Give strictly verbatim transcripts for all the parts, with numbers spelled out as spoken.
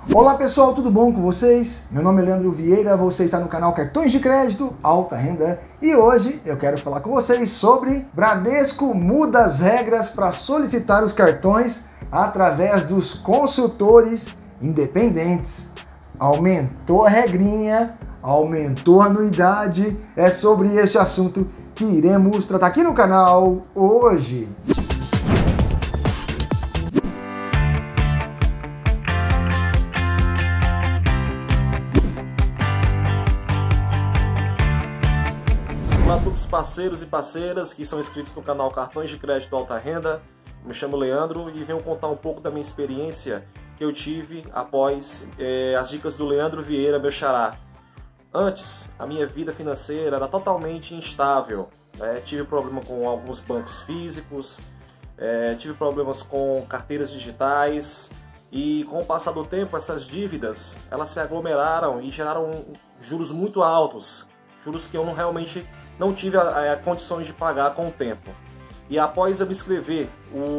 Olá pessoal, tudo bom com vocês? Meu nome é Leandro Vieira, você está no canal Cartões de Crédito Alta Renda e hoje eu quero falar com vocês sobre Bradesco muda as regras para solicitar os cartões através dos consultores independentes. Aumentou a regrinha, aumentou a anuidade, é sobre este assunto que iremos tratar aqui no canal hoje. Olá a todos os parceiros e parceiras que são inscritos no canal Cartões de Crédito Alta Renda. Me chamo Leandro e venho contar um pouco da minha experiência que eu tive após é, as dicas do Leandro Vieira, meu xará. Antes, a minha vida financeira era totalmente instável. Né? Tive problema com alguns bancos físicos, é, tive problemas com carteiras digitais e com o passar do tempo essas dívidas elas se aglomeraram e geraram juros muito altos, juros que eu não realmente não tive a, a condições de pagar com o tempo. E após eu me inscrever,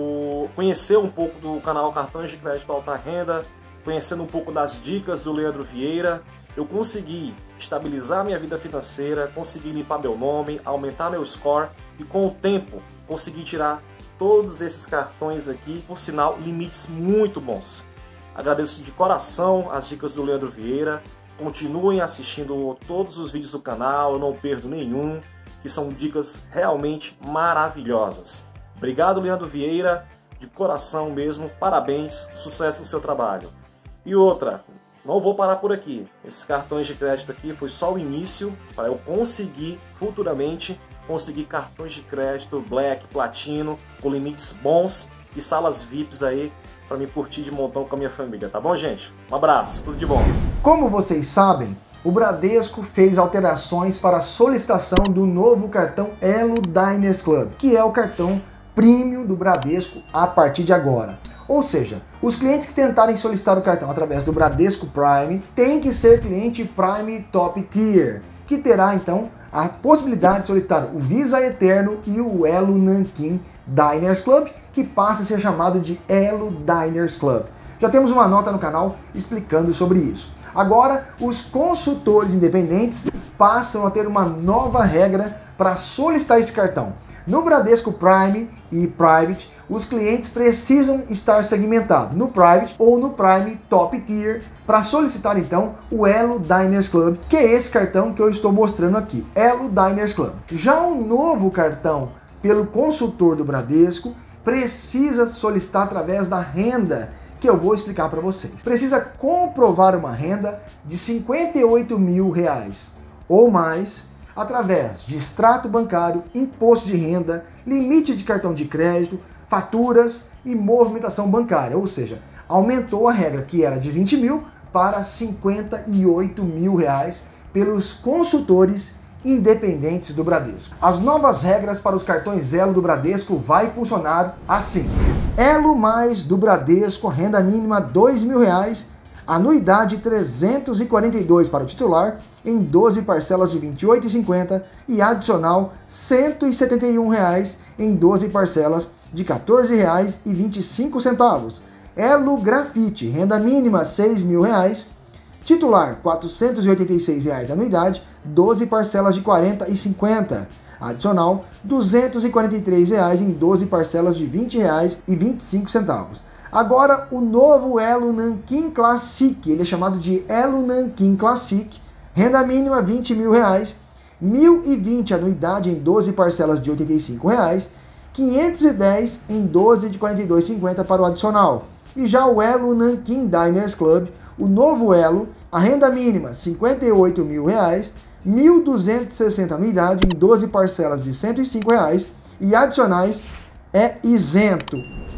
o, conhecer um pouco do canal Cartões de Crédito Alta Renda, conhecendo um pouco das dicas do Leandro Vieira, eu consegui estabilizar minha vida financeira, consegui limpar meu nome, aumentar meu score e com o tempo consegui tirar todos esses cartões aqui, por sinal, limites muito bons. Agradeço de coração as dicas do Leandro Vieira. Continuem assistindo todos os vídeos do canal, eu não perdo nenhum, que são dicas realmente maravilhosas. Obrigado, Leandro Vieira, de coração mesmo, parabéns, sucesso no seu trabalho. E outra, não vou parar por aqui, esses cartões de crédito aqui foi só o início para eu conseguir futuramente conseguir cartões de crédito Black, Platino, com limites bons e salas V I Ps aí, para me curtir de montão com a minha família, tá bom, gente? Um abraço, tudo de bom. Como vocês sabem, o Bradesco fez alterações para a solicitação do novo cartão Elo Diners Club, que é o cartão premium do Bradesco a partir de agora. Ou seja, os clientes que tentarem solicitar o cartão através do Bradesco Prime têm que ser cliente Prime Top Tier, que terá então a possibilidade de solicitar o Visa Eterno e o Elo Nanquim Diners Club, que passa a ser chamado de Elo Diners Club. Já temos uma nota no canal explicando sobre isso. Agora, os consultores independentes passam a ter uma nova regra para solicitar esse cartão. No Bradesco Prime e Private, os clientes precisam estar segmentados no Private ou no Prime Top Tier para solicitar então o Elo Diners Club, que é esse cartão que eu estou mostrando aqui, Elo Diners Club. Já o novo cartão pelo consultor do Bradesco precisa solicitar através da renda, que eu vou explicar para vocês. Precisa comprovar uma renda de cinquenta e oito mil reais ou mais através de extrato bancário, imposto de renda, limite de cartão de crédito, faturas e movimentação bancária. Ou seja, aumentou a regra que era de vinte mil para cinquenta e oito mil reais pelos consultores independentes do Bradesco. As novas regras para os cartões Elo do Bradesco vai funcionar assim. Elo mais do Bradesco, renda mínima dois mil reais, anuidade trezentos e quarenta e dois para o titular, em doze parcelas de vinte e oito reais e cinquenta centavos e adicional cento e setenta e um reais em doze parcelas de quatorze reais e vinte e cinco centavos. Elo Grafite, renda mínima seis mil reais, titular quatrocentos e oitenta e seis reais anuidade, doze parcelas de quarenta reais e cinquenta centavos. Adicional duzentos e quarenta e três reais em doze parcelas de vinte reais e vinte e cinco centavos. Agora o novo Elo Nanquim Classic, ele é chamado de Elo Nanquim Classic, renda mínima vinte mil reais, mil e vinte anuidade em doze parcelas de oitenta e cinco reais, quinhentos e dez em doze de quarenta e dois reais e cinquenta centavos para o adicional. E já o Elo Nanquim Diners Club, o novo Elo, a renda mínima cinquenta e oito mil reais, mil duzentos e sessenta anuidade em doze parcelas de cento e cinco reais e adicionais é isento.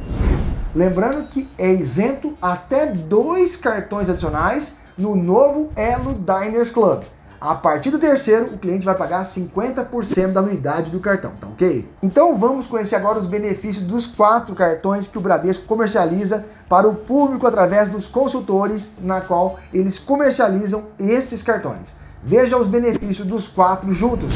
Lembrando que é isento até dois cartões adicionais no novo Elo Diners Club. A partir do terceiro, o cliente vai pagar cinquenta por cento da anuidade do cartão, tá ok? Então vamos conhecer agora os benefícios dos quatro cartões que o Bradesco comercializa para o público através dos consultores, na qual eles comercializam estes cartões. Veja os benefícios dos quatro juntos.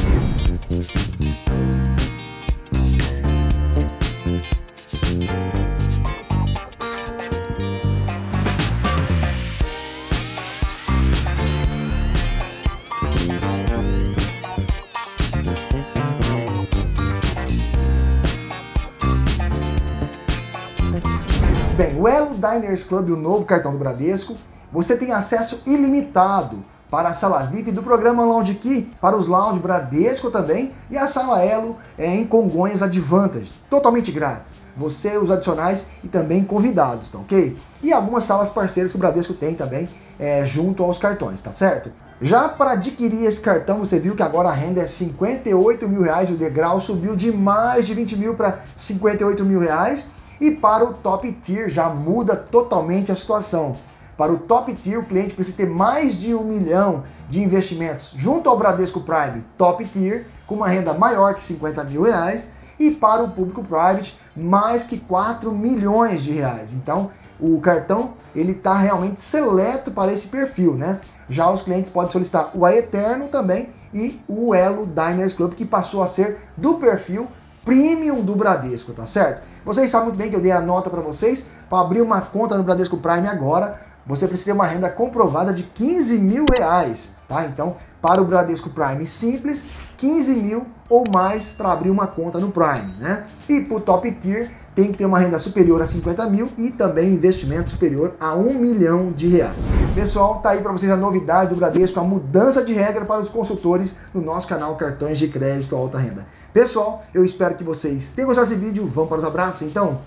Diners Club, o novo cartão do Bradesco, você tem acesso ilimitado para a sala V I P do programa Lounge Key, para os Lounge Bradesco também, e a sala Elo é, em Congonhas Advantage, totalmente grátis. Você, os adicionais e também convidados, tá ok? E algumas salas parceiras que o Bradesco tem também é, junto aos cartões, tá certo? Já para adquirir esse cartão, você viu que agora a renda é cinquenta e oito mil reais, o degrau subiu de mais de vinte mil para cinquenta e oito mil reais, e para o Top Tier já muda totalmente a situação. Para o Top Tier, o cliente precisa ter mais de um milhão de investimentos junto ao Bradesco Prime Top Tier, com uma renda maior que cinquenta mil reais, e para o público Private, mais que quatro milhões de reais. Então, o cartão ele está realmente seleto para esse perfil, né? Já os clientes podem solicitar o Aeterno também e o Elo Diners Club, que passou a ser do perfil Premium do Bradesco, tá certo? Vocês sabem muito bem que eu dei a nota para vocês. Para abrir uma conta no Bradesco Prime agora, você precisa ter uma renda comprovada de quinze mil reais, tá? Então, para o Bradesco Prime Simples, quinze mil ou mais para abrir uma conta no Prime, né? E para o Top Tier, tem que ter uma renda superior a cinquenta mil e também investimento superior a um milhão de reais. Pessoal, tá aí para vocês a novidade do Bradesco, a mudança de regra para os consultores no nosso canal Cartões de Crédito Alta Renda. Pessoal, eu espero que vocês tenham gostado desse vídeo. Vamos para os abraços, então?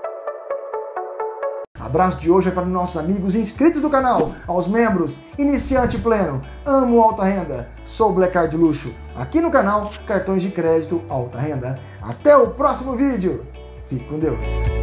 Abraço de hoje é para os nossos amigos inscritos do canal, aos membros, iniciante pleno, amo alta renda, sou Black Card Luxo, aqui no canal Cartões de Crédito Alta Renda. Até o próximo vídeo, fique com Deus!